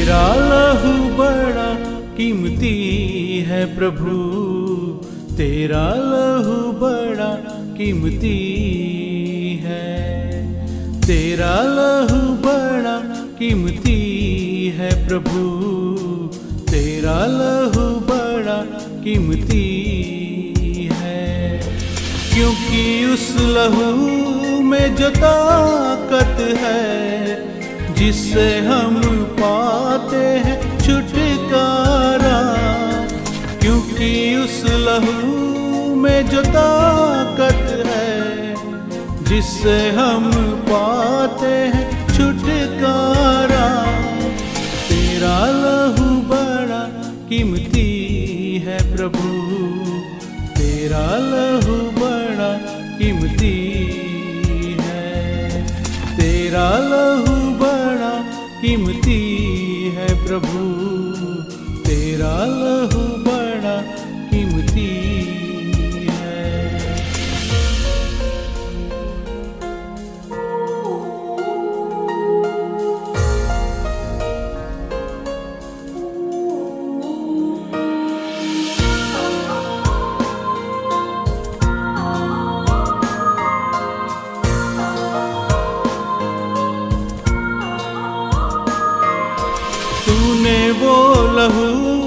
तेरा लहू बड़ा कीमती है प्रभु, तेरा लहू बड़ा कीमती है। तेरा लहू बड़ा कीमती है प्रभु, तेरा लहू बड़ा कीमती है। क्योंकि उस लहू में जो ताकत है, जिससे हम पाते हैं छुटकारा। क्योंकि उस लहू में जो ताकत है, जिससे हम पाते हैं छुटकारा। तेरा लहू बड़ा कीमती है प्रभु, तेरा लहू बड़ा कीमती है। तेरा लहू बड़ा कीमती है प्रभु, तेरा लहू बड़ा कीमती है। तूने वो लहू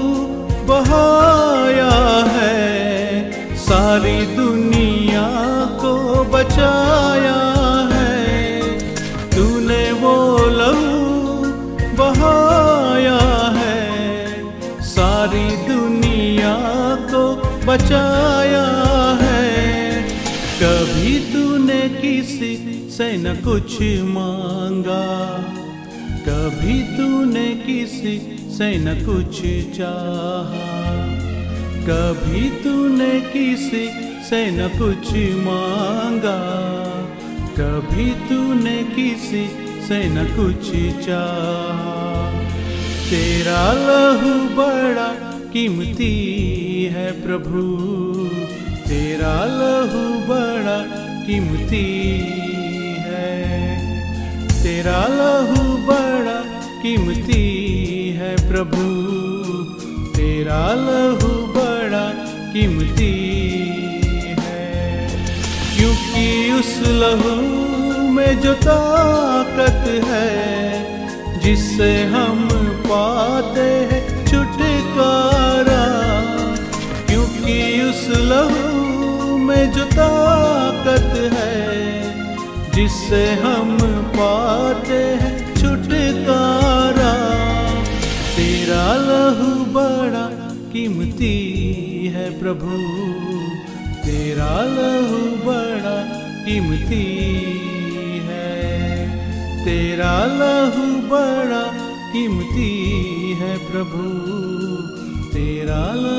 बहाया है, सारी दुनिया को बचाया है। तूने वो लहू बहाया है, सारी दुनिया को बचाया है। कभी तूने किसी से न कुछ मांगा, कभी तूने किसी से न कुछ चाहा। कभी तूने किसी से न कुछ मांगा, कभी तूने किसी से न कुछ चाहा। तेरा लहू बड़ा कीमती है प्रभु, तेरा लहू बड़ा कीमती है। तेरा लहू बड़ा कीमती है प्रभु, तेरा लहू बड़ा कीमती है। क्योंकि उस लहू में जो ताकत है, जिससे हम पाते हैं छुटकारा। क्योंकि उस लहू में जो ताकत है, जिससे हम पाते हैं छुटकारा। तेरा लहू बड़ा कीमती है प्रभु, तेरा लहू बड़ा कीमती है। तेरा लहू बड़ा कीमती है प्रभु, तेरा